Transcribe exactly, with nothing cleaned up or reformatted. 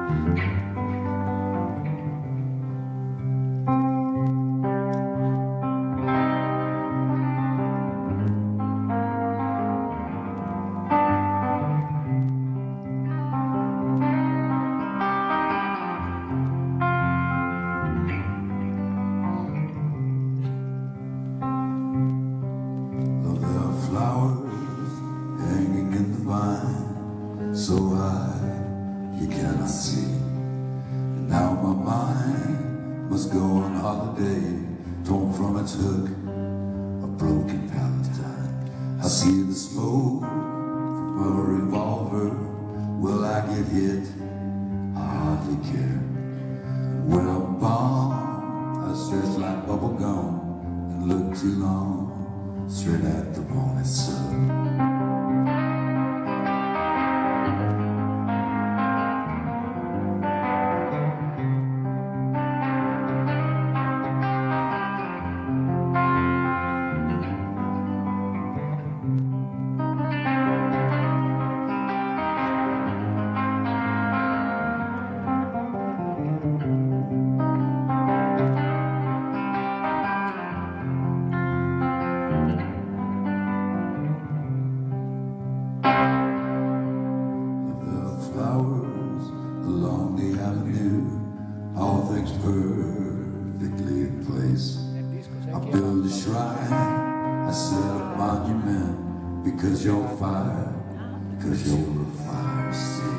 So high you cannot see. And now my mind must go on holiday, torn from its hook, a broken valentine. I see the smoke from a revolver. Will I get hit? I hardly care. When I'm bombed, I stretch like bubble gum and look too long straight at the morning sun. Flowers along the avenue, all things perfectly in place. I build a shrine, I set a monument, because you're fire, because you're a fire.